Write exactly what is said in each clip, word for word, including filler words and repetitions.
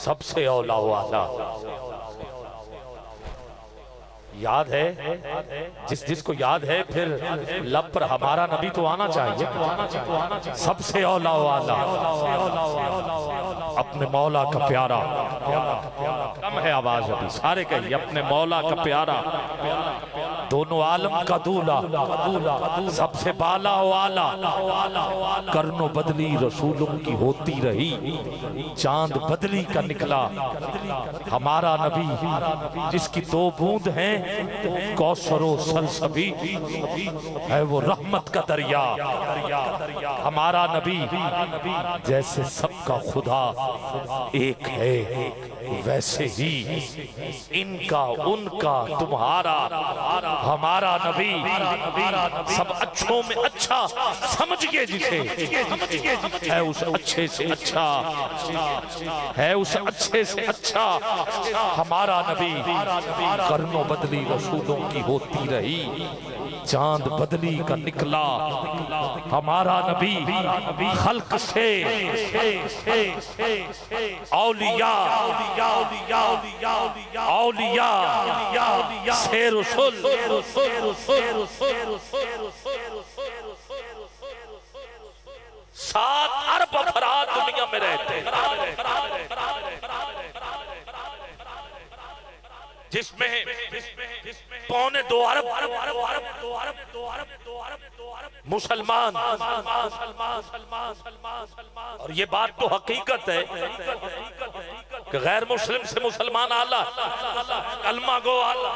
سب سے اولا والا یاد ہے جس جس کو یاد ہے پھر لب پر ہمارا نبی تو آنا چاہیے سب سے اولا والا اپنے مولا کا پیارا کم ہے آواز ابھی سارے کہیے اپنے مولا کا پیارا دونوں عالم کا دولا سب سے بالا والا کرنو بدلی رسولوں کی ہوتی رہی چاند بدلی کا نکلا ہمارا نبی جس کی دو بوند ہیں کوثر و سلسبی ہے وہ رحمت کا دریا ہمارا نبی جیسے سب کا خدا ایک ہے ویسے ہی ان کا ان کا تمہارا ہمارا نبی سب اچھوں میں اچھا سمجھئے جسے ہے اس اچھے سے اچھا ہے اس اچھے سے اچھا ہمارا نبی کرنو بدلی رسولوں کی ہوتی رہی چاند بدلی کا نکلا ہمارا نبی خلق سے اولیاء اولیاء سے رسول سات ارب افراد دنیا میں رہتے جس میں پونے دو ارب مسلمان اور یہ بات تو حقیقت ہے کہ غیر مسلم سے مسلمان اعلیٰ کلمہ گو اعلیٰ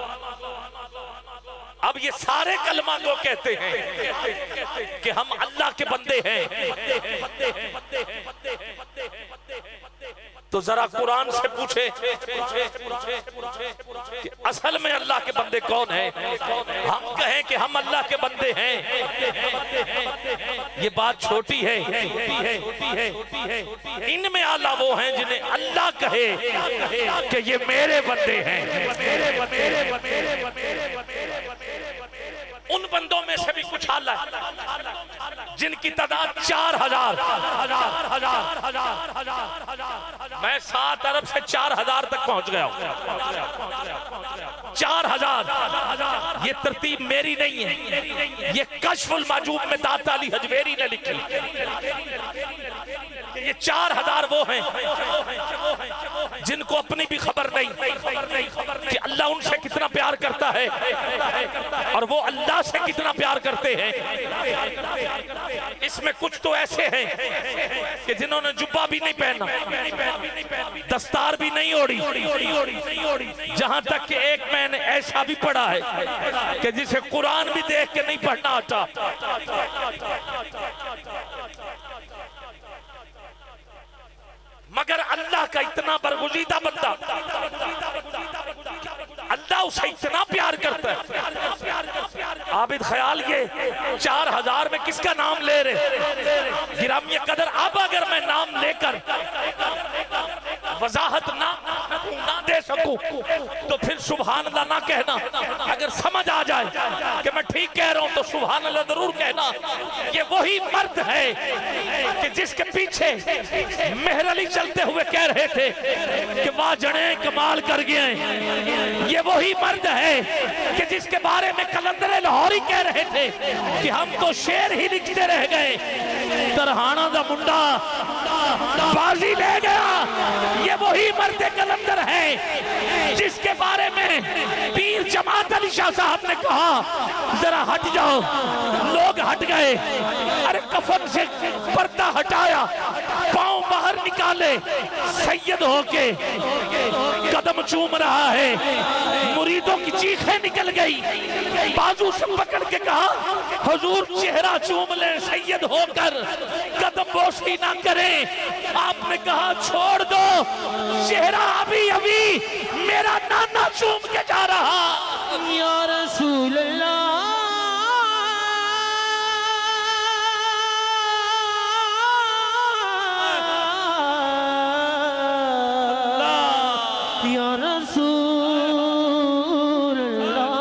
اب یہ سارے کلمہ گو کہتے ہیں کہ ہم اللہ کے بندے ہیں تو ذرا قرآن سے پوچھے کہ اصل میں اللہ کے بندے کون ہیں ہم کہیں کہ ہم اللہ کے بندے ہیں یہ بات چھوٹی ہے ان میں اعلیٰ وہ ہیں جنہیں اللہ کہے کہ یہ میرے بندے ہیں ان بندوں میں سے بھی کچھ اعلیٰ جن کی تعداد چار ہزار میں سات ارب سے چار ہزار تک پہنچ گیا ہوں چار ہزار یہ ترتیب میری نہیں ہے یہ کشف المعجوب میں داتا علی حجویری نے لکھی یہ چار ہزار وہ ہیں جن کو اپنی بھی خبر نہیں کہ اللہ ان سے کتنا پیار کرتا ہے اور وہ اللہ سے کتنا پیار کرتے ہیں اس میں کچھ تو ایسے ہیں کہ جنہوں نے جبہ بھی نہیں پہنا دستار بھی نہیں اوڑی جہاں تک کہ ایک میں نے ایسا بھی پڑھا ہے کہ جسے قرآن بھی دیکھ کے نہیں پڑھنا آتا مگر اللہ کا اتنا برگزیدہ بندہ اللہ اسے اتنا پیار کرتا ہے عابد خیال یہ چار ہزار میں کس کا نام لے رہے گرامی قدر اب اگر میں نام لے کر وضاحت نہ نہ دے سکوں تو پھر سبحان اللہ نہ کہنا اگر سمجھ آ جائے کہ میں ٹھیک کہہ رہا ہوں تو سبحان اللہ ضرور کہنا یہ وہی مرد ہے کہ جس کے پیچھے مہر علی چلتے ہوئے کہہ رہے تھے کہ واہ جڑیں کمال کر گئے یہ وہی مرد ہے کہ جس کے بارے میں قلندر لاہوری کہہ رہے تھے کہ ہم تو شعر ہی لکھتے رہ گئے ترہانہ دا منڈا بازی لے گیا یہ وہی مرد قلندر ہے جس کے بارے میں پیر جماعت علی شاہ صاحب نے کہا ذرا ہٹ جاؤ لوگ ہٹ گئے ارے کفن سے پردہ ہٹایا پاؤں باہر نکالے سید ہو کے قدم چوم رہا ہے مریدوں کی چیخیں نکل گئی بازو سے پکڑ کے کہا حضور چہرہ چوم لیں سید ہو کر قدم بوسی نہ کریں آپ نے کہا چھوڑ دو چہرہ ابھی ابھی میرا نانا چوم کے جا رہا یا رسول اللہ یا رسول اللہ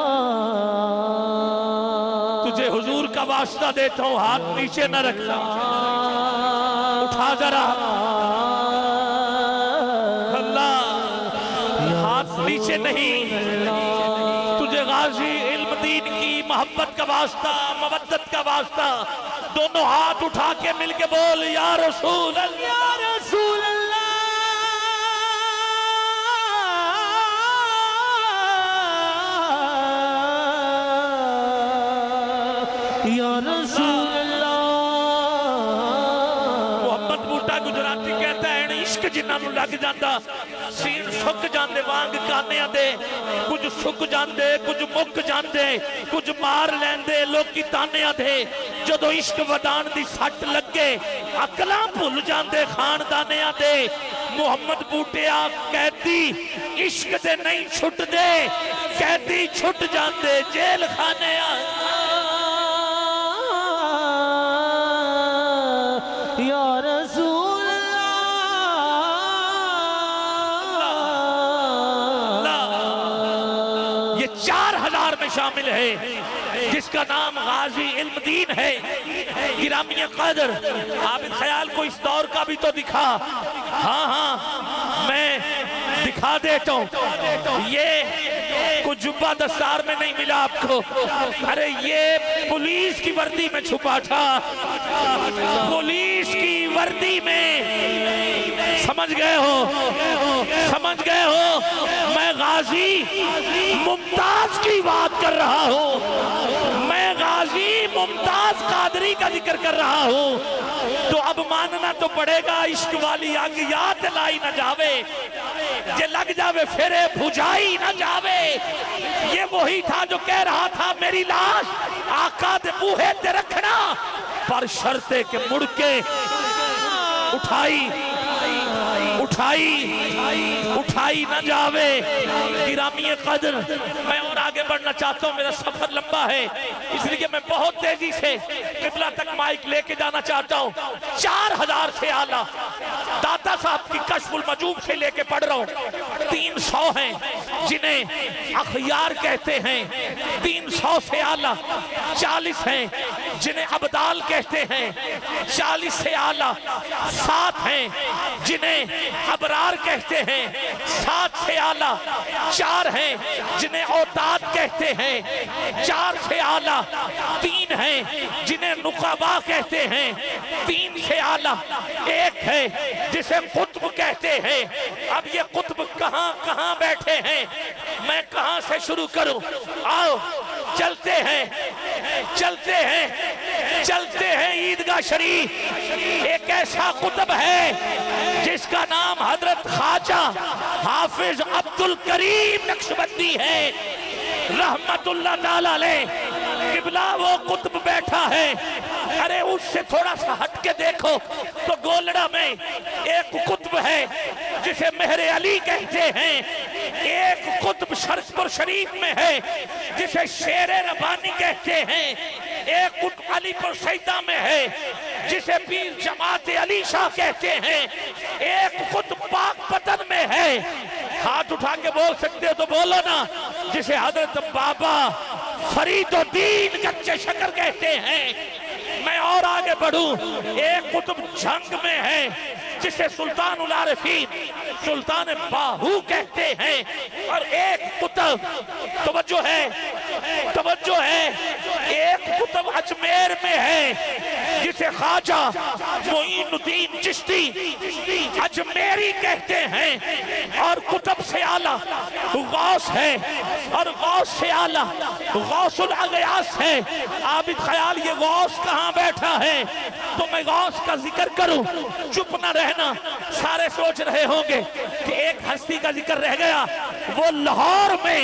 تجھے حضور کا واسطہ دیتا ہوں ہاتھ نیچے نہ رکھنا اٹھا ذرا نیچے نہیں، تجھے غازی علم دین کی محبت کا واسطہ، مودت کا واسطہ، دونوں ہاتھ اٹھا کے مل کے بول یا رسول اللہ، یا رسول اللہ، یا رسول اللہ۔ محمد بوٹا گجراتی کہتا ہے عشق جنہاں نوں لگ جاندا سین سک جاندے وانگ کانیاں دے، کچھ سک جاندے کچھ مک جاندے، کچھ مار لیندے لوکی تانیاں دے، جدو عشق ودان دی سٹ لگے عقلاں بھول جاندے خاندانیاں دے۔ محمد بوٹیا قیدی عشق دے نہیں چھٹ دے، قیدی چھٹ جاندے جیل خانیاں۔ یا رسول اللہ، یہ چار ہزار میں شامل ہے جس کا نام غازی علم دین ہے۔ گرامی قدر عابد خیال کو اس دور کا بھی تو دکھا، ہاں ہاں میں دکھا دیتا ہوں۔ یہ کچھ جبہ دستار میں نہیں ملا آپ کو، ارے یہ پولیس کی وردی میں چھپا تھا، پولیس کی وردی میں۔ سمجھ گئے ہو سمجھ گئے ہو میں غازی ممتاز کی بات کر رہا ہوں، میں غازی ممتاز قادری کا ذکر کر رہا ہوں۔ تو اب ماننا تو پڑے گا عشق والی آگ یاد لائی نہ جاوے، جے لگ جاوے پھرے بھجائی نہ جاوے۔ یہ وہی تھا جو کہہ رہا تھا میری لاش آقا دے بوہے تے رکھنا، پر شرط ہے کہ مڑ کے اٹھائی اٹھائی اٹھائی نہ جاوے۔ گرامی قدر میں اور آگے بڑھنا چاہتا ہوں، میرا سفر لمبا ہے اس لیے میں بہت تیزی سے قبلہ تک مائک لے کے جانا چاہتا ہوں۔ چار ہزار سے اعلیٰ داتا صاحب کی کشف المجوب سے لے کے پڑھ رہا ہوں۔ تین سو ہیں جنہیں اخیار کہتے ہیں، تین سو سے اعلیٰ چالیس ہیں جنہیں ابدال کہتے ہیں، چالیس سے اعلیٰ سات ہیں جنہیں ابرار کہتے ہیں، سات سے اعلیٰ چار ہیں جنہیں اوتاد کہتے ہیں، چار سے اعلیٰ تین ہیں جنہیں نقبا کہتے ہیں، تین سے اعلیٰ ایک ہے جسے قطب کہتے ہیں۔ اب یہ قطب کہاں کہاں بیٹھے ہیں، میں کہاں سے شروع کروں؟ آؤ چلتے ہیں چلتے ہیں چلتے ہیں عیدگاہ شریف۔ ایک ایسا قطب ہے جس کا نام حضرت خواجہ حافظ عبدالکریم نقشبندی ہے رحمت اللہ تعالیٰ علیہ۔ قبلہ وہ قطب بیٹھا ہے، ارے اس سے تھوڑا سا ہٹ کے دیکھو تو گولڑا میں ایک قطب ہے جسے مہر علی کہتے ہیں، ایک قطب شرقپور شریف میں ہے جسے شیر ربانی کہتے ہیں، ایک قطب علی پور سیدہ میں ہے جسے پیر جماعت علی شاہ کہتے ہیں، ایک قطب پاک پتن میں ہے، ہاتھ اٹھا کے بول سکتے ہو تو بولو نا، جسے حضرت بابا فرید الدین کچے شکر کہتے ہیں۔ میں اور آگے بڑھوں، ایک قطب جنگ میں ہے جسے سلطان العارفین سلطان باہو کہتے ہیں، اور ایک قطب توجہ ہے توجہ ہے ایک قطب اجمیر میں ہے جسے خواجہ معین الدین چشتی اجمیری کہتے ہیں، اور قطب سے اعلیٰ غوث ہے، اور غوث سے اعلیٰ غوث الاغیاث ہے۔ عابد خیال یہ غوث کہاں بیٹھا ہے؟ تو میں غوث کا ذکر کروں، چپ نہ رہنا، سارے سوچ رہے ہوں گے کہ ایک ہستی کا ذکر رہ گیا، وہ لاہور میں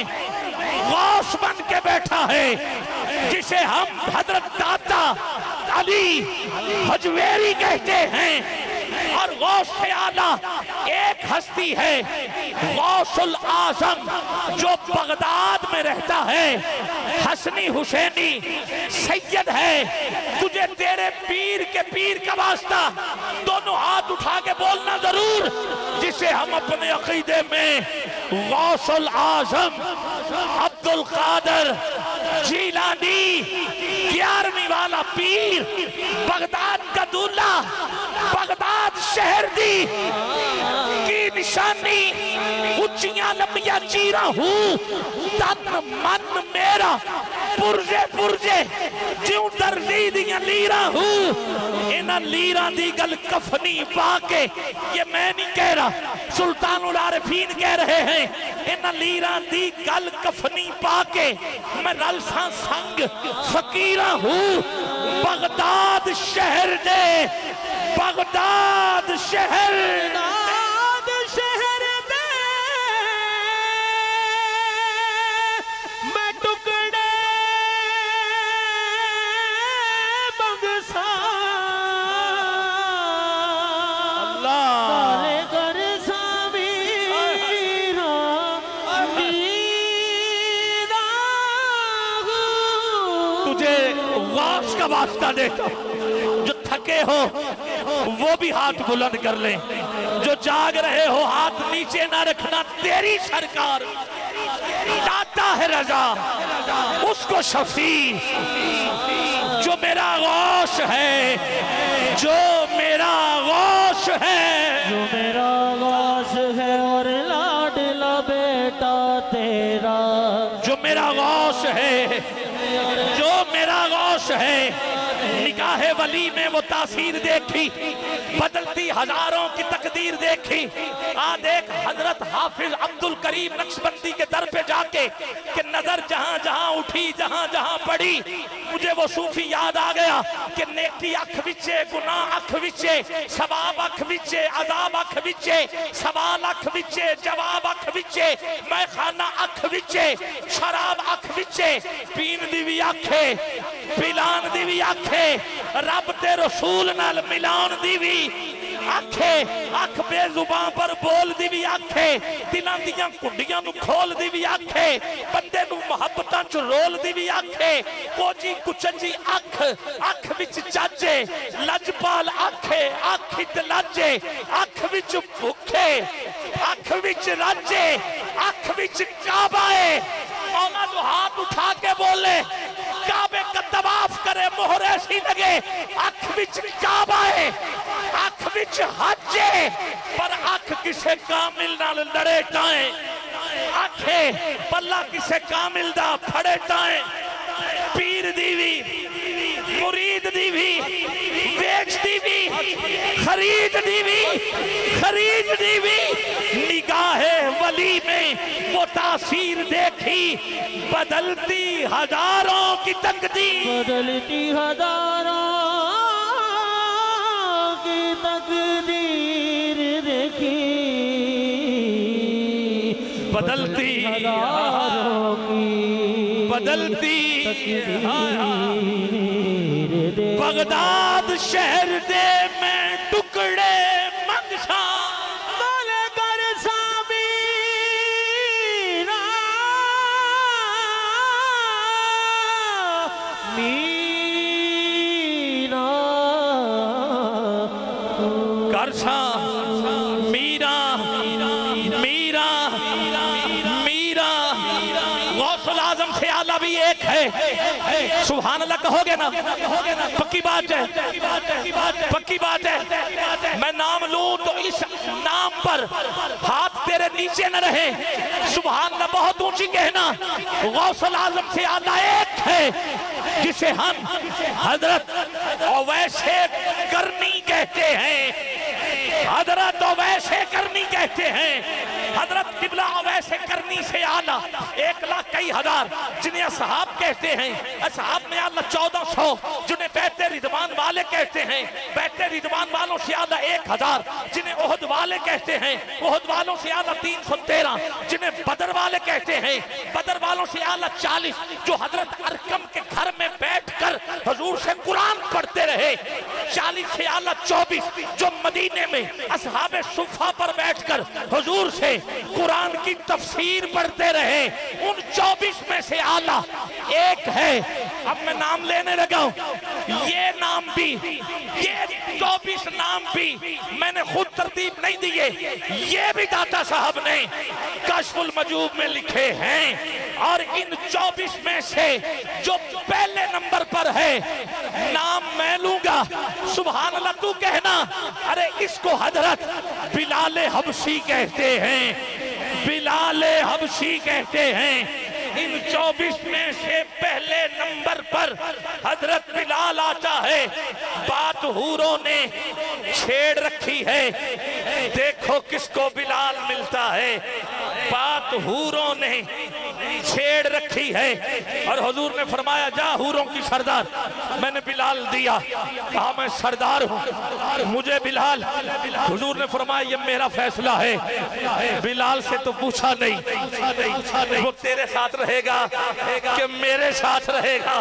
غوث بن کے بیٹھا ہے جسے ہم حضرت داتا علی حجویری کہتے ہیں۔ اور غوث سے اعلیٰ ایک ہستی ہے غوث العظم جو بغداد میں رہتا ہے، حسنی حسینی سید ہے۔ تجھے تیرے پیر کے پیر کا واسطہ دونوں ہاتھ اٹھا کے بولنا ضرور، جسے ہم اپنے عقیدے میں غوث العظم عبدالقادر جیلانی گیارہویں والا پیر، بغداد کا دولہ، بغداد شہر دی کی نشانی اچیاں لمبیاں چیرا ہوں تن من میرا پرجے پرجے جیوں دردی دیاں لیرا ہوں انہاں لیرا دی گل کفنی پاکے یہ میں نہیں کہہ رہا سلطان العارفین کہہ رہے ہیں انہاں لیرا دی گل کفنی پاکے میں رلساں سنگ فقیرہ ہوں بغداد شہر دے بغداد شہر بغداد شہر دے میں ٹکڑے بگسا اللہ کالے گر سامیرہ دیدہ ہوں تجھے غوث کا واسطہ دیتا جو تھکے ہو وہ بھی ہاتھ بلند کر لیں جو جاگ رہے ہو ہاتھ نیچے نہ رکھنا تیری سرکار داتا ہے رضا اس کو شفیع جو میرا غوث ہے جو میرا غوث ہے جو میرا غوث ہے اور لاڈلا بیٹا تیرا جو میرا غوث ہے جو میرا غوث ہے نگاہ ولی میں وہ تاثیر دیکھی بدلتی ہزاروں کی تقدیر دیکھی آ دیکھ حضرت حافظ عبدالکریم نقشبندی کے در پہ جا کے کہ نظر جہاں جہاں اٹھی جہاں جہاں پڑی مجھے وہ صوفی یاد آ گیا کہ نیکی اکھ وچے گناہ اکھ وچے ثواب اکھ وچے عذاب اکھ وچے سوال اکھ وچے جواب اکھ وچے میں خانہ اکھ وچے شراب اکھ وچے پین دی بھی اکھے پلان دی بھی اکھے رب تے رسول نال ملان دی بھی آکھے آکھ بے زبان پر بول دی بھی آکھے دلان دیاں کنڈیاں نو کھول دی بھی آکھے بندے نو محبتاں چو رول دی بھی آکھے کوجی کچنجی آکھ آکھ وچ چاجے لجپال آکھے آکھت لاجے آکھ وچ بھوکے آکھ وچ راجے آکھ وچ کعبائے مولا جو ہاتھ اٹھا کے بولے کعبے کا طواف کرے مہرے سی لگے آنکھ وچ کعبائے آنکھ وچ حجے پر آنکھ کسے کامل نال لڑے ٹائیں آنکھیں پلہ کسے کامل دا پھڑے ٹائیں پیر دیوی مرید دیوی بیچ دیوی خرید دیوی خرید دیوی نگاہ ولی میں وہ تاثیر دیکھی بدلتی ہزاروں کی تقدیر بدلتی ہزاروں کی تقدیر دیکھی بدلتی ہزاروں کی بدلتی تقدیر دیکھی بغداد شہر دے میں ٹکڑے منگشا کالے گر سامیرہ میرا کرشا میرا میرا میرا غوث العظم سے اعلیٰ بھی ایک ہے سبحان اللہ کہو گے نا پکی بات ہے پکی بات ہے میں نام لوں تو اس نام پر ہاتھ تیرے نیچے نہ رہے سبحان اللہ بہت اونچی کہنا غوث العظم سے اعلیٰ ایک ہے جسے ہم حضرت اویس کرنی کہتے ہیں حضرت اویس کرنی کہتے ہیں حضرت قبلہ اویس کرنی سے اعلیٰ ایک لاکھ کئی ہزار جنہیں اصحاب کہتے ہیں اصحاب میں اللہ چودہ سو جنہیں بیت رضوان والے کہتے ہیں بیت رضوان والوں سے اعلیٰ ایک ہزار جنہیں احد والے کہتے ہیں احد والوں سے اعلیٰ تین سو تیرہ جنہیں بدر والے کہتے ہیں بدر والوں سے اعلیٰ چالیس جو حضرت ارکم کے گھر میں بیٹھ کر حضور سے قرآن پڑھتے رہے چالیس سے اعلیٰ چوبیس جو مدینے میں اصحاب صفہ پر بیٹھ کر حضور سے قرآن کی تفسیر پڑھتے رہے ان چوبیس میں سے اعلیٰ ایک ہے اب میں نام لینے لگا ہوں یہ نام بھی یہ چوبیس نام بھی میں نے خود ترتیب نہیں دیے یہ بھی داتا صاحب نے کشف المجوب میں لکھے ہیں اور ان چوبیس میں سے جو پہلے نمبر پر ہے نام میں لوں گا سبحان اللہ تو کہنا کہنا ارے اس کو حضرت بلال حبشی کہتے ہیں، بلال حبشی کہتے ہیں۔ ان چوبیس میں سے پہلے نمبر پر حضرت بلال آتا ہے۔ بات حوروں نے چھیڑ رکھی ہے، دیکھو کس کو بلال ملتا ہے۔ بات حوروں نے چھیڑ رکھی ہے اور حضور نے فرمایا جا حوروں کی سردار، میں نے بلال دیا، کہا میں سردار ہوں مجھے بلال۔ حضور نے فرمایا یہ میرا فیصلہ ہے، بلال سے تو پوچھا نہیں وہ تیرے ساتھ رہے گا کہ میرے ساتھ رہے گا،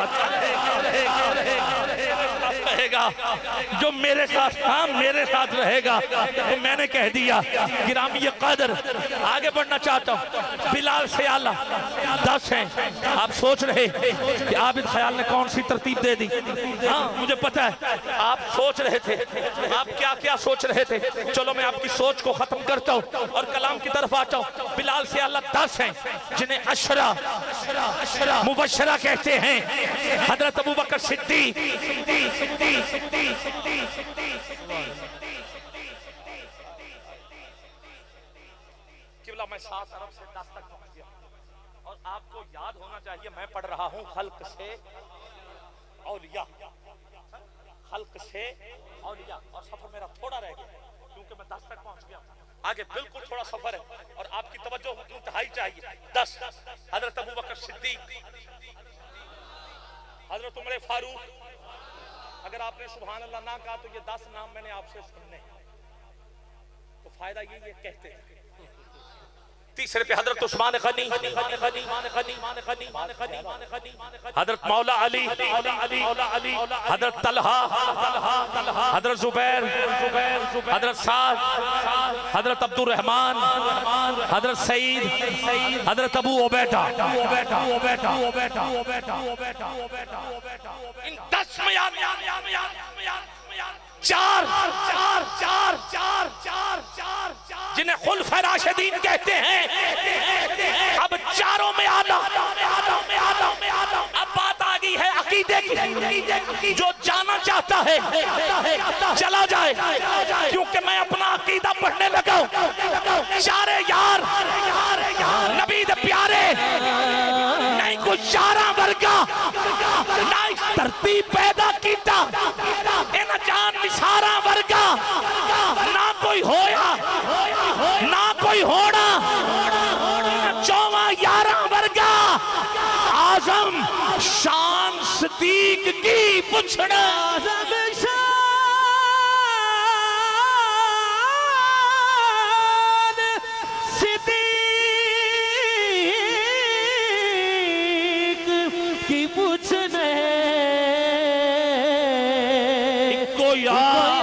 رہے گا جو میرے ساتھ ہاں میرے ساتھ رہے گا۔ تو میں نے کہہ دیا گرامی قدر آگے بڑھنا چاہتا ہوں، بلال سے اعلیٰ دس ہیں۔ آپ سوچ رہے کہ عابد خیال نے کون سی ترتیب دے دی؟ ہاں مجھے پتہ ہے آپ سوچ رہے تھے، آپ کیا کیا سوچ رہے تھے۔ چلو میں آپ کی سوچ کو ختم کرتا ہوں اور کلام کی طرف آتا ہوں۔ بلال سے اعلیٰ دس ہیں جنہیں عشرہ مبشرہ کہتے ہیں۔ حضرت ابوبکر صدیق، قبلہ میں سات عرب سے دس تک پہنچ گیا اور آپ کو یاد ہونا چاہیے میں پڑھ رہا ہوں خلق سے اولیاء، خلق سے اولیاء، اور سفر میرا تھوڑا رہ گیا کیونکہ میں دس تک پہنچ گیا، آگے بالکل تھوڑا سفر ہے اور آپ کی توجہ انتہائی چاہیے۔ دس حضرت ابوبکر صدیق، حضرت عمر فاروق۔ اگر آپ نے سبحان اللہ نہ کہا تو یہ دس نام میں نے آپ سے سننے، تو فائدہ یہ یہ کہتے ہیں۔ تیسرے پہ حضرت عثمان غنی، حضرت مولا علی، حضرت طلحہ، حضرت زبیر، حضرت سعد، حضرت عبد الرحمن، حضرت سعید، حضرت ابو عبیدہ۔ ان دس میں چار چار چار چار چار چار جنہیں خلفائے راشدین کہتے ہیں، اب چاروں میں آنا۔ اب بات آ گئی ہے عقیدے کی، جو جانا چاہتا ہے چلا جائے، کیونکہ میں اپنا عقیدہ پڑھنے لگا ہوں۔ چارے یار نبی دے پیارے، نہیں کچھ چارہ ورگا، نہ ترتیب پیدا کیتا، ان جان نثارہ ورگا، نہ کوئی ہویا نہ کوئی ہونا، چوواں یارہ ورگا، آزم شان صدیق کی پچھڑا، آزم شان صدیق کی پچھڑے کو یار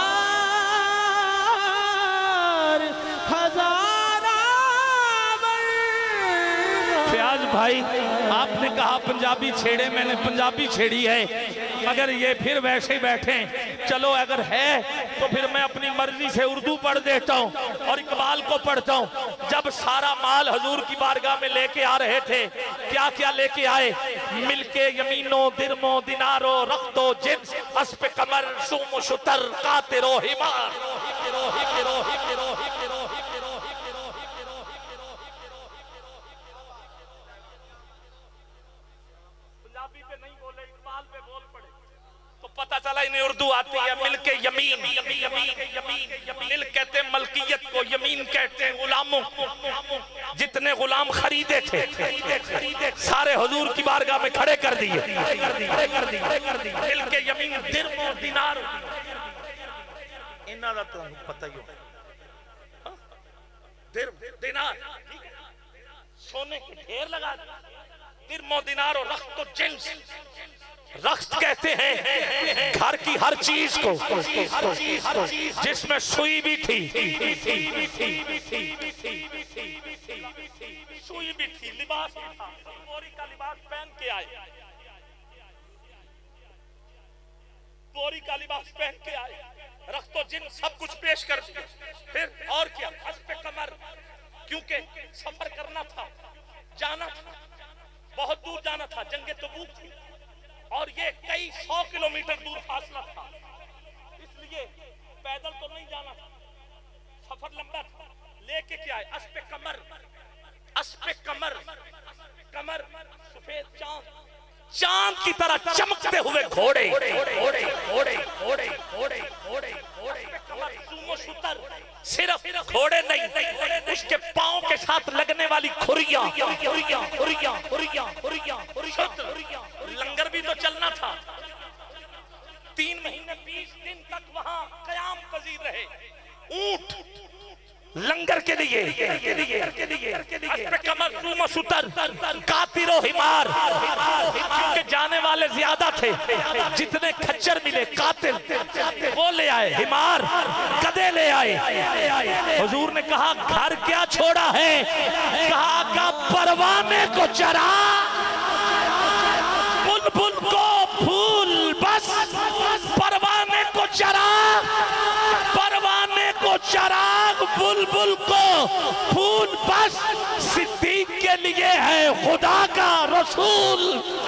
بھائی۔ آپ نے کہا پنجابی چھیڑے، میں نے پنجابی چھیڑی ہے، مگر یہ پھر ویسے ہی بیٹھیں۔ چلو اگر ہے تو پھر میں اپنی مرضی سے اردو پڑھ دیتا ہوں اور اقبال کو پڑھتا ہوں۔ جب سارا مال حضور کی بارگاہ میں لے کے آ رہے تھے، کیا کیا لے کے آئے؟ ملکے یمینوں، درموں، دیناروں، رختوں، جنس، اسپ کمر، شوم و شتر، قاطر و حمار۔ پتہ چلا انہیں اردو آتی ہے۔ ملک یمین، مل کہتے ہیں ملکیت کو، یمین کہتے ہیں غلاموں کو۔ جتنے غلام خریدے تھے سارے حضور کی بارگاہ میں کھڑے کر دیے۔ ملک یمین، درم و دینار، انہاں دا تو پتہ ہی ہو، درم دینار سونے کے ڈھیر لگا، درم و دینار و رخت و جنس۔ رخت کہتے ہیں گھر کی ہر چیز کو جس میں سوئی بھی تھی، سوئی بھی تھی، لباس بھی تھا، بوری کا لباس پہن کے آئے، بوری کا لباس پہن کے آئے، رخت و جن سب کچھ پیش کر دیا۔ پھر اور کیا؟ اسپ کمر، کیونکہ سفر کرنا تھا، جانا تھا، بہت دور جانا تھا، جنگ تبوک تھی اور یہ کئی سو کلومیٹر دور فاصلہ تھا، اس لیے پیدل تو نہیں جانا، سفر لمبا تھا، لے کے کیا ہے؟ اسب کمر، اسب کمر، کمر سفید چاند، چاند کی طرح چمکتے ہوئے گھوڑے، گھوڑے گھوڑے گھوڑے گھوڑے گھوڑے گھوڑے کمر سومو شتر، صرف گھوڑے نہیں، اس کے پاؤں کے ساتھ لگنے والی کھریاں، کھریاں کھریاں کھریاں کھریاں، لنگر بھی تو چلنا تھا۔ تین مہینے بیس دن تک وہاں قیام پذیر رہے، اونٹ لنگر کے لیے، اسب کمر سوم و ستر، قاطر و حمار، کیونکہ جانے والے زیادہ تھے، جتنے کھچر ملے قاتل وہ لے آئے، حمار گدے لے آئے۔ حضور نے کہا گھر کیا چھوڑا ہے؟ کہا کہ پروانے کو چرا، بلبل کو پھول بس، پروانے کو چراغ، پروانے کو چراغ، بلبل کو پھول بس، صدیق کے لیے ہے خدا کا رسول۔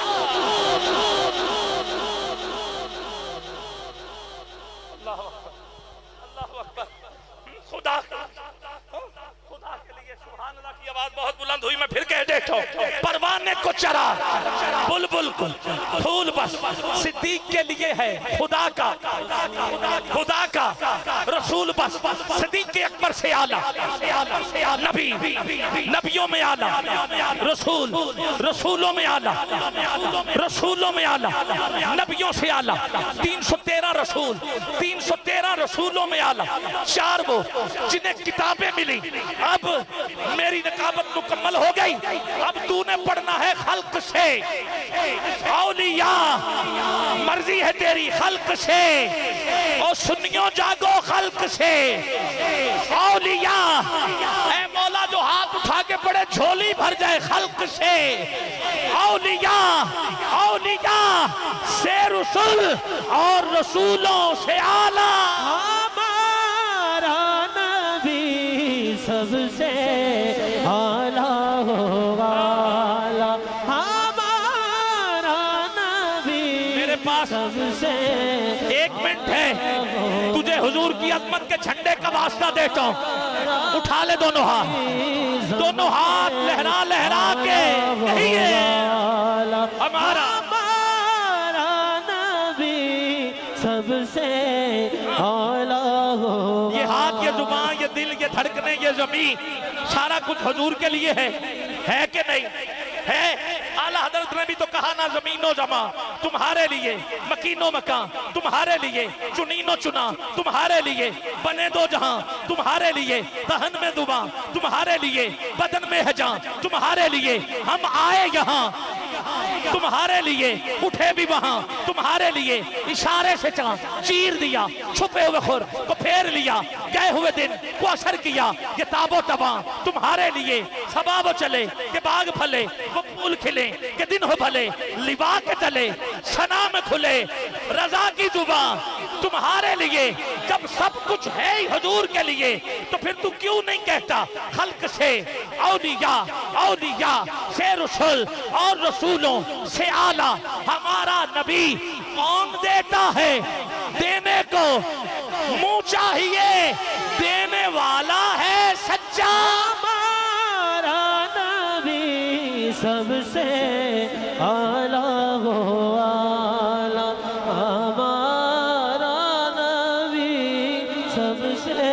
اللہ اکبر، اللہ اکبر، خدا خدا کے لیے سبحان اللہ کی آواز بہت بلند ہوئی، میں پھر کہہ دیتا ہوں، پروانے کو چرا، بلبل کو پھول بس، صدیق کے لیے ہے خدا کا خدا کا رسول بس، صدیق اکبر سے اعلیٰ، نبی نبیوں میں اعلیٰ، رسول رسولوں میں اعلیٰ، رسولوں میں اعلیٰ، نبیوں سے اعلیٰ، تین سو تیرہ رسول، تین سو تیرہ رسولوں میں اعلیٰ، چار وہ جنہیں کتابیں ملی۔ اب میری نقابت مکمل ہو گئی، اب تو نے پڑھنا ہے خلق سے، اولیاء مرضی ہے تیری خلق سے، اور سنیوں جاگو خلق سے، اولیاء اے مولا جو ہاتھ اٹھا کے پڑے جھولی بھر جائے خلق سے، اولیاء اولیاء سے رسول اور رسولوں سے اعلیٰ، ہمارا نبی سب سے اعلیٰ ہوگا، ہمارا نبی میرے پاس سب سے ایک منٹ ہے، تجھے حضور کی عظمت کے جھنڈے کا واسطہ دیتا ہوں، اٹھا لے دونوں ہاتھ، دونوں ہاتھ لہرا لہرا کے کہیے ہمارا ہمارا نبی سب سے اعلیٰ ہوگا۔ یہ ہاتھ، یہ زبان، یہ دل، یہ دھڑکنے، یہ زمین، سارا کچھ حضور کے لیے ہے، ہے کہ نہیں ہے؟ اعلیٰ حضرت نے بھی تو کہا نا زمین و زمان تمہارے لیے، مکین و مکان تمہارے لیے، چنین و چنا تمہارے لیے، بنے دو جہاں تمہارے لیے، دہن میں دباں تمہارے لیے، بدن میں ہے جان تمہارے لیے، ہم آئے یہاں تمہارے لیے، اٹھے بھی وہاں تمہارے لیے، اشارے سے چاند چیر دیا، چھپے ہوئے خور کو پھیر لیا، گئے ہوئے دن کو اثر کیا، یہ تاب و تباں تمہارے لیے، سباب و چلے کہ باغ پھلے، وہ پھول کھلے کہ دن ہو بھلے، لبا کے تلے سنا میں کھلے، رضا کی زبان تمہارے لیے، جب سب کچھ ہے ہی حضور کے لیے، تو پھر تو کیوں نہیں کہتا خلق سے اولیاء، اولیاء سے رسول اور رسولوں سے اعلیٰ، ہمارا نبی کون دیتا ہے؟ دینے کو منہ چاہیے، دینے والا ہے سچا، ہمارا نبی سب سے اعلیٰ ہو اعلیٰ، ہمارا نبی سب سے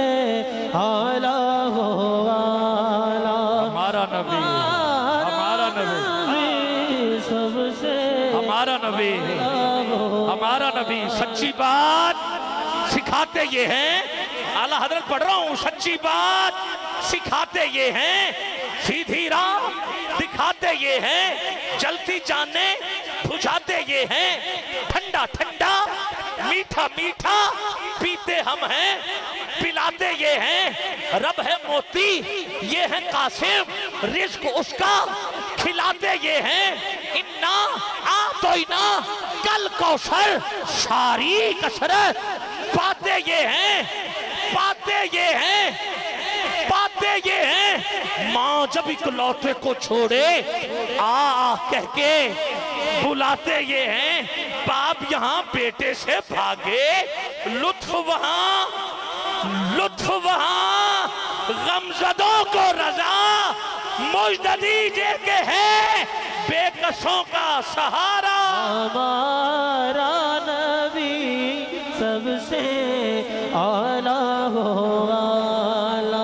اعلیٰ ہو اعلیٰ، ہمارا نبی، ہمارا نبی، سب سے ہمارا نبی، ہمارا نبی، سچی بات سکھاتے یہ ہیں، اعلیٰ حضرت پڑھ رہا ہوں، سچی بات سکھاتے یہ ہیں، سیدھی راہ دکھاتے یہ ہیں، جلتی جانے بجھاتے یہ ہیں، ٹھنڈا ٹھنڈا میٹھا میٹھا پیتے ہم ہیں، پلاتے یہ ہیں، رب ہے موتی یہ ہے قاسم، رزق اس کا کھلاتے یہ ہیں، انا آتوینا کل کوثر ساری کثرت پاتے یہ ہیں، پاتے یہ ہیں، پاتے یہ ہیں، ماں جب اکلوتے کو چھوڑے آ آ کہہ کے بلاتے یہ ہیں، باپ یہاں بیٹے سے بھاگے لطف وہاں لطف وہاں غمزدوں کو رضا مجد دیجئے کہ ہے بے کسوں کا سہارا ہمارا نبی سب سے اعلیٰ ہو اعلیٰ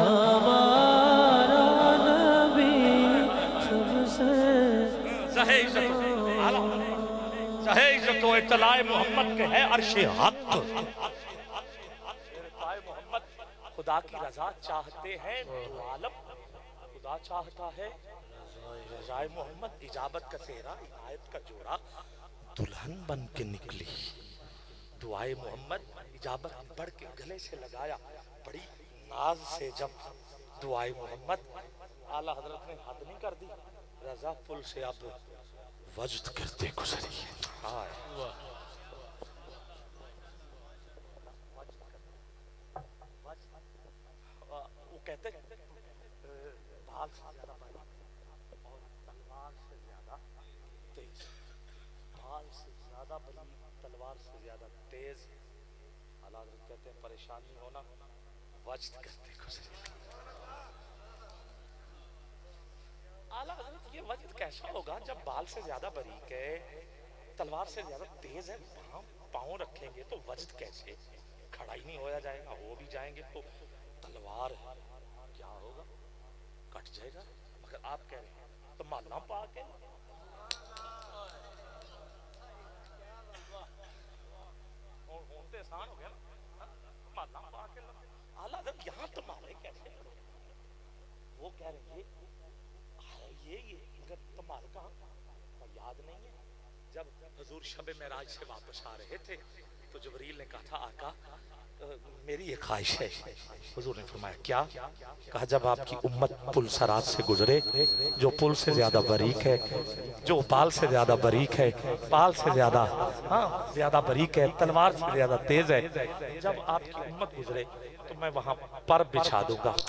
ہمارا نبی سب سے زہے عزت زہے عزت و اطلاع محمد کے ہے عرش حق محمد خدا کی رضا چاہتے ہیں تو عالم خدا چاہتا ہے رضائے محمد اجابت کا سہرا عنایت کا جوڑا دلہن بن کے نکلی دعائے محمد اجابت بڑھ کے گلے سے لگایا بڑی ناز سے جب دعائے محمد اعلیٰ حضرت نے حد نہیں کر دی رضا پل سے اب وجد کرتے گزری ہے وہ کہتے بھال سے زیادہ بڑی اور تلوار سے زیادہ تیز بھال سے زیادہ بڑی تلوار سے زیادہ تیز اعلیٰ حضرت کہتے ہیں پریشانی ہونا وجد کرتے گزری اعلیٰ حضرت یہ وجد کیسا ہوگا جب بال سے زیادہ باریک ہے تلوار سے زیادہ تیز ہے پاؤں رکھیں گے تو وجد کیسے کھڑا ہی نہیں ہویا جائے گا ہو بھی جائیں گے تو تلوار کیا ہوگا کٹ جائے گا مگر آپ کہہ رہے ہیں تو مانا پاک ہے ہوتے آسان ہو گیا نا مانا پاک ہے اعلیٰ حضرت یہاں تمہارے کیسے وہ کہہ رہے ہیں یہ یہ مگر تمہارے کہاں یاد نہیں ہے جب حضور شب معراج سے واپس آ رہے تھے تو جبریل نے کہا تھا آقا میری یہ خواہش ہے حضور نے فرمایا کیا کہا جب آپ کی امت پل سرات سے گزرے جو پل سے زیادہ باریک ہے جو بال سے زیادہ باریک ہے بال سے زیادہ ہاں زیادہ باریک ہے تلوار سے زیادہ تیز ہے جب آپ کی امت گزرے تو میں وہاں پر بچھا دوں گا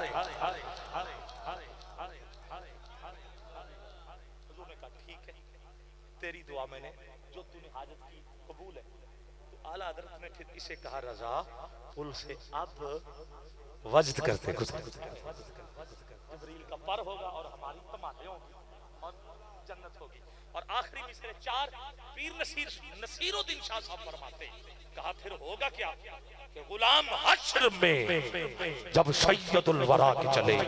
تیری دعا میں نے جو تو نے حاجت کی قبول ہے تو اعلیٰ حضرت نے پھر اسے کہا رضا پل سے اب وجد کرتے گزر جبریل کا پر ہوگا اور ہماری تمہارے ہوں گی اور جنت ہوگی اور آخری مصرے چار پیر نصیر نصیر الدین شاہ صاحب فرماتے کہا پھر ہوگا کیا کہ غلام حشر میں جب سید الورا کے چلے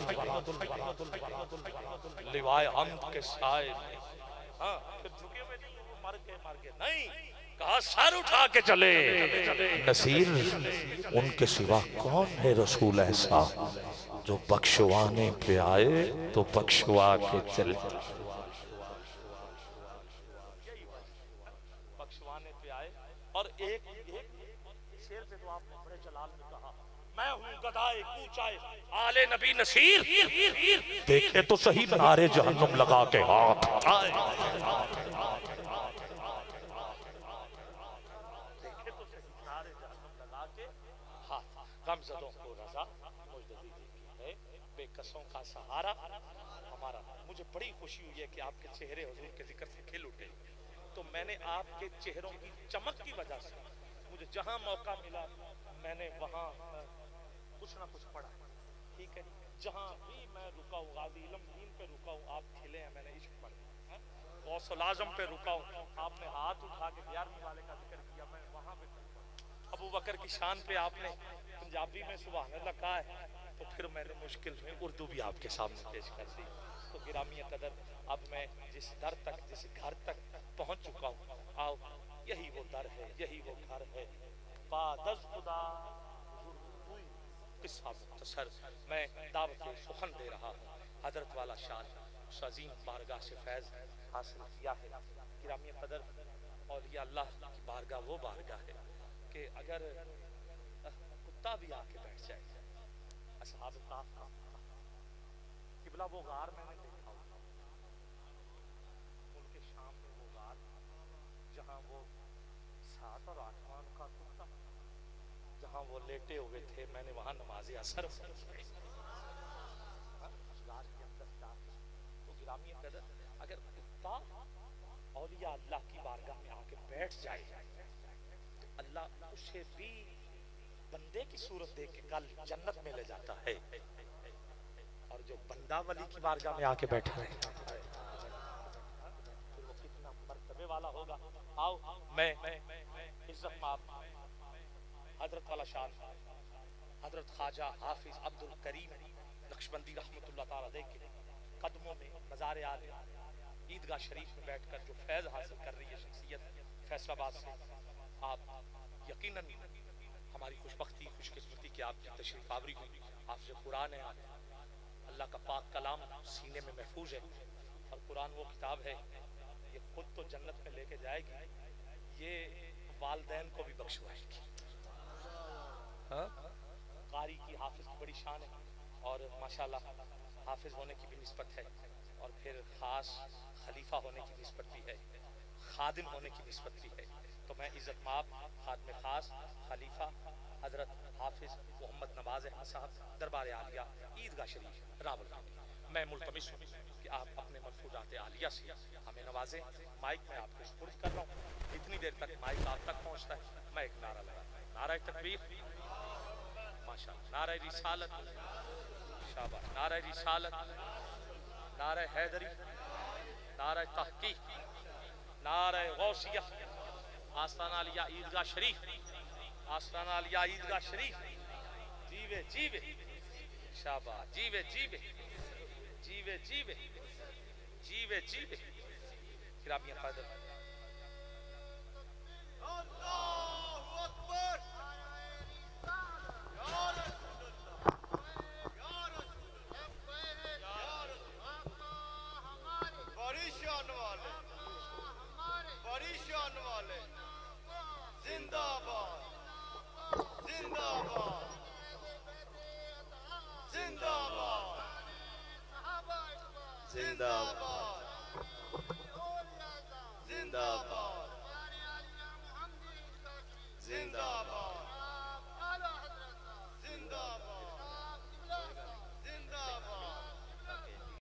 لوائے حمد کے سائے ہاں پھر جھکے ہوئے نہیں وہ مر گئے مر گئے نہیں کہا سر اٹھا کے چلے نصیر ان کے سوا کون ہے رسول ایسا جو بخشوانے پہ آئے تو بخشوا کے چلے بخشوانے پہ آئے اور ایک شیر پہ تو آپ نے بڑے جلال میں کہا میں ہوں گدائے کوچائے آل نبی نصیر دیکھے تو صحیح نعرے جہنم لگا کے ہاتھ آئے دیکھے تو صحیح نعرے جہنم لگا کے ہاتھ غمزدوں کو رضا مجد دیجئے ہے بے کسوں کا سہارا ہمارا مجھے بڑی خوشی ہوئی ہے کہ آپ کے چہرے حضور کے ذکر سے کھل اٹھے تو میں نے آپ کے چہروں کی چمک کی وجہ سے مجھے جہاں موقع ملا میں نے وہاں کچھ نہ کچھ پڑھا ٹھیک ہے جہاں بھی میں رکا ہوں غازی علم دین پہ رکا ہوں آپ کھلے ہیں میں نے عشق پڑھا غوث العظم پہ رکا ہوں آپ نے ہاتھ اٹھا کے گیارہویں والے کا ذکر کیا میں وہاں پہ ابو بکر کی شان پہ آپ نے پنجابی میں سبحان اللہ کہا ہے تو پھر میں نے مشکل میں اردو بھی آپ کے سامنے پیش کر دی تو گرامی قدر اب میں جس در تک جس گھر تک پہنچ چکا ہوں آؤ یہی وہ در ہے یہی وہ گھر ہے بعد از خدا قصہ مختصر میں دعوت سخن دے رہا ہوں حضرت والا شان اس عظیم بارگاہ سے فیض حاصل کیا ہے گرامی قدر اولیاء اللہ کی بارگاہ وہ بارگاہ ہے کہ اگر کتا بھی آ کے بیٹھ جائے اصحاب کہف قبلہ وہ غار میں نے دیکھا ہوتا ملک شام میں وہ غار جہاں وہ سات اور آٹھوان کا کتا جہاں وہ لیٹے ہوئے تھے میں نے وہاں نماز اثر پڑھی غار کے اندر جا تو گرامی قدر اگر کتا اولیاء اللہ کی بارگاہ میں آ کے بیٹھ جائے تو اللہ اسے بھی بندے کی صورت دیکھ کے کل جنت میں لے جاتا ہے، اور جو بندہ ولی کی بارگاہ میں آ کے بیٹھا ہے پھر وہ کتنا مرتبے والا ہوگا. آؤ میں عزت مآب حضرت والا شان حضرت خواجہ حافظ عبد الکریم نقشبندی رحمت اللہ تعالیٰ علیہ کے قدموں میں مزار عالی عیدگاہ شریف میں بیٹھ کر جو فیض حاصل کر رہی ہے شخصیت فیصل آباد سے، آپ یقیناً ہماری خوش بختی خوش قسمتی کہ آپ کی تشریف آوری ہوئی. حافظ قرآن ہے، اللہ کا پاک کلام سینے میں محفوظ ہے، اور قرآن وہ کتاب ہے یہ خود تو جنت میں لے کے جائے گی، یہ والدین کو بھی بخشوائے گی. ہاں قاری کی حافظ کی بڑی شان ہے، اور ماشاءاللہ حافظ ہونے کی بھی نسبت ہے، اور پھر خاص خلیفہ ہونے کی نسبت بھی ہے، خادم ہونے کی نسبت بھی ہے. تو میں عزت مآب خادم خاص خلیفہ حضرت حافظ محمد نواز احمد صاحب دربار عالیہ عیدگاہ شریف راولپنڈی، میں ملتمس ہوں کہ آپ اپنے ملفوظات عالیہ سے ہمیں نوازیں. مائک میں آپ کو سپرد کر رہا ہوں، اتنی دیر تک مائک آپ تک پہنچتا ہے میں ایک نعرہ لگا. نعرہ تکبیر، ماشاءاللہ، نعرہ رسالت، شاباش، نعرہ رسالت، نعرہ حیدری، نعرہ تحقیق، نعرہ غوثیہ، آستانہ عالیہ عیدگاہ شریف، آستانہ عالیہ عیدگاہ شریف، جیوے جیوے، شاباش، جیوے جیوے، جیوے جیوے، جیوے جیوے. گرامی قدر اللہ اکبر، یا رسول اللہ، یا رسول اللہ، یا رسول اللہ، بڑی شان والے، بڑی شان والے، زندہ باد، زندہ باد، زندہ باد، زندہ باد، زندہ باد.